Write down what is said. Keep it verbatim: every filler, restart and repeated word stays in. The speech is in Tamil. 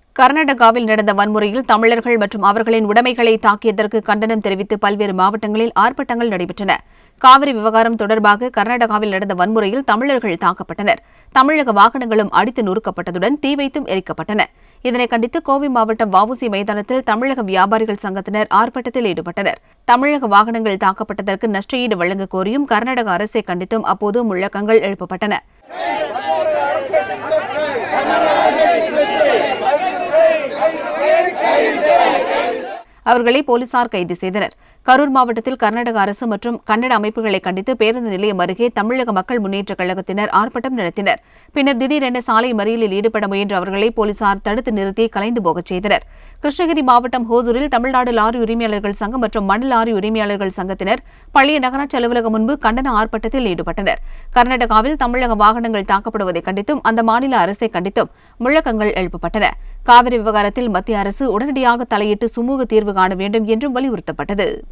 கர்நாடகாவில் நடந்த வன்முறையில் தமிழர்கள் மற்றும் அவர்களின் உடைமைகளை தாக்கியதற்கு கண்டனம் தெரிவித்து பல்வேறு மாவட்டங்களில் ஆர்ப்பாட்டங்கள் நடைபெற்றன. காவிரி விவகாரம் தொடர்பாக கர்நாடகாவில் நடந்த வன்முறையில் தமிழர்கள் தாக்கப்பட்டனர். தமிழக வாகனங்களும் அடித்து நொறுக்கப்பட்டதுடன் தீ வைத்தும் எரிக்கப்பட்டன. இதனை கண்டித்து கோவை மாவட்டம் வஉசி மைதானத்தில் தமிழக வியாபாரிகள் சங்கத்தினர் ஆர்ப்பாட்டத்தில் ஈடுபட்டனர். தமிழக வாகனங்கள் தாக்கப்பட்டதற்கு நஷ்டஈடு வழங்க கோரியும் கர்நாடக அரசை கண்டித்தும் அப்போது முழக்கங்கள் எழுப்பப்பட்டன. அவர்களை போலீசார் கைது செய்தனர். கரூர் மாவட்டத்தில் கர்நாடக அரசு மற்றும் கன்னட அமைப்புகளை கண்டித்து பேருந்து நிலையம் அருகே தமிழக மக்கள் முன்னேற்றக் கழகத்தினர் ஆர்ப்பாட்டம் நடத்தினர். பின்னர் திடீரென சாலை மறியலில் ஈடுபட முயன்ற அவர்களை போலீசார் தடுத்து நிறுத்தி கலைந்து போகச் செய்தனர். கிருஷ்ணகிரி மாவட்டம் ஹோசூரில் தமிழ்நாடு லாரி உரிமையாளர்கள் சங்கம் மற்றும் மணல் லாரி உரிமையாளர்கள் சங்கத்தினர் பழைய நகராட்சி அலுவலகம் முன்பு கண்டன ஆர்ப்பாட்டத்தில் ஈடுபட்டனர். கர்நாடகாவில் தமிழக வாகனங்கள் தாக்கப்படுவதை கண்டித்தும் அந்த மாநில அரசை கண்டித்தும் முழக்கங்கள் எழுப்பப்பட்டன. காவிரி விவகாரத்தில் மத்திய அரசு உடனடியாக தலையிட்டு சுமூக தீர்வு காண வேண்டும் என்றும் வலியுறுத்தப்பட்டது.